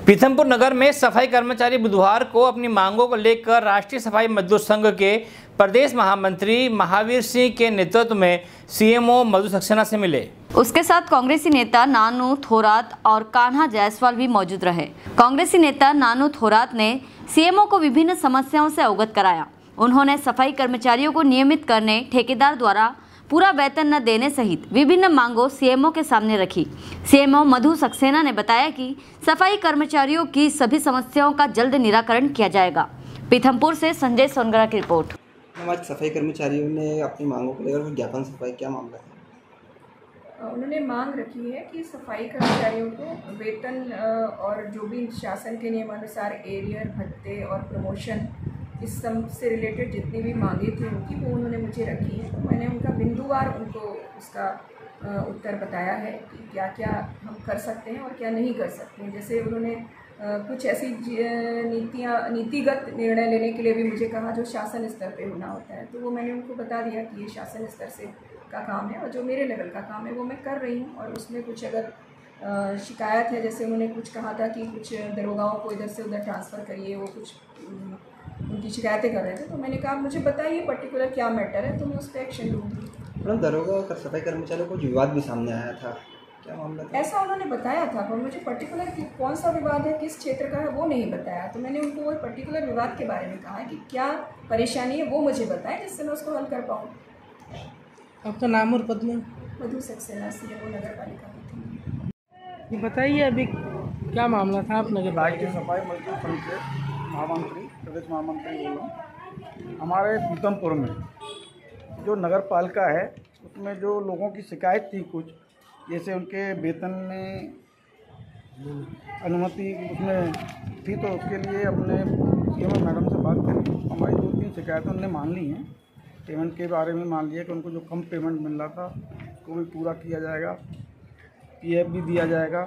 पीथमपुर नगर में सफाई कर्मचारी बुधवार को अपनी मांगों को लेकर राष्ट्रीय सफाई मजदूर संघ के प्रदेश महामंत्री महावीर सिंह के नेतृत्व में सीएमओ मधु सक्सेना से मिले। उसके साथ कांग्रेसी नेता नानू थोरात और कान्हा जायसवाल भी मौजूद रहे। कांग्रेसी नेता नानू थोरात ने सीएमओ को विभिन्न समस्याओं से अवगत कराया। उन्होंने सफाई कर्मचारियों को नियमित करने, ठेकेदार द्वारा पूरा वेतन न देने सहित विभिन्न मांगों सीएमओ के सामने रखी। सीएमओ मधु सक्सेना ने बताया कि सफाई कर्मचारियों की सभी समस्याओं का जल्द निराकरण किया जाएगा। पीथमपुर से संजय सोनगरा की रिपोर्ट। हमारे सफाई कर्मचारियों ने अपनी मांगों को लेकर ज्ञापन सफाई, क्या मामला है? उन्होंने मांग रखी है कि सफाई कर्मचारियों को वेतन और जो भी शासन के नियमानुसार एरियर, भत्ते और प्रमोशन, इस सब से रिलेटेड जितनी भी मांगे थी उनकी, वो उन्होंने मुझे रखी है। तो मैंने उनका बिंदुवार उनको उसका उत्तर बताया है कि क्या क्या हम कर सकते हैं और क्या नहीं कर सकते हैं। जैसे उन्होंने कुछ ऐसी नीतिगत निर्णय लेने के लिए भी मुझे कहा जो शासन स्तर पे होना होता है, तो वो मैंने उनको बता दिया कि ये शासन स्तर से का काम है और जो मेरे लेवल का काम है वो मैं कर रही हूँ। और उसमें कुछ अगर शिकायत है, जैसे उन्होंने कुछ कहा था कि कुछ दरोगाओं को इधर से उधर ट्रांसफ़र करिए, वो कुछ उनकी शिकायतें कर रहे थे, तो मैंने कहा मुझे बताइए पर्टिकुलर क्या मैटर है तो मैं उस पर एक्शन लूँगी। मैडम, दरोगा और सफाई कर्मचारियों को विवाद भी सामने आया था, क्या मामला था? ऐसा उन्होंने बताया था, पर मुझे पर्टिकुलर कौन सा विवाद है, किस क्षेत्र का है, वो नहीं बताया। तो मैंने उनको वो पर्टिकुलर विवाद के बारे में कहा कि क्या परेशानी है वो मुझे बताएं जिससे मैं उसको हल कर पाऊँ। आपका नाम और पद में? मधु सक्सेना, सीएमओ नगर पालिका में। ये बताइए अभी क्या मामला था? आप नगर राष्ट्रीय सफाई मजदूर संघ के महामंत्री, प्रदेश महामंत्री बोल रहा हूँ। हमारे पीथमपुर में जो नगर पालिका है उसमें जो लोगों की शिकायत थी, कुछ जैसे उनके वेतन में अनुमति उसमें थी, तो उसके लिए अपने सीएमओ मैडम से बात करी। हमारी 2-3 शिकायतें उन्होंने मान ली हैं। पेमेंट के बारे में मान लिया कि उनको जो कम पेमेंट मिल रहा था उसको भी पूरा किया जाएगा, पीएफ भी दिया जाएगा।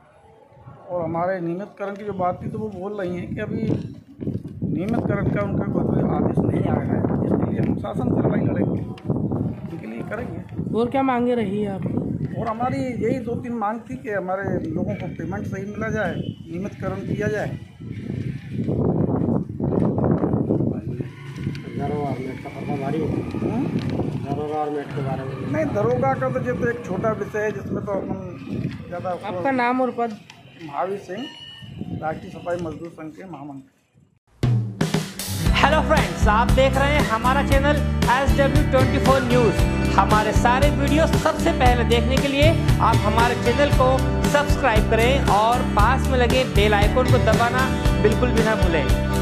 और हमारे नियमितकरण की जो बात थी तो वो बोल रही हैं कि अभी नियमितकरण का उनका कोई आदेश नहीं आया है, इसके लिए हम शासन से लड़ाई लड़ेंगे, उनके लिए करेंगे। और क्या मांगे रही है आप? और हमारी यही 2-3 मांग थी कि हमारे लोगों को पेमेंट सही मिला जाए, नियमितकरण किया जाए। नहीं, दरोगा का तो जो तो एक छोटा विषय है जिसमें तो अपन ज़्यादा। आपका नाम और पद? महावीर सिंह, राष्ट्रीय सफाई मजदूर संघ के महामंत्री। हेलो फ्रेंड्स, आप देख रहे हैं हमारा चैनल SW24 न्यूज़। हमारे सारे वीडियो सबसे पहले देखने के लिए आप हमारे चैनल को सब्सक्राइब करें और पास में लगे बेल आइकन को दबाना बिल्कुल भी ना भूलें।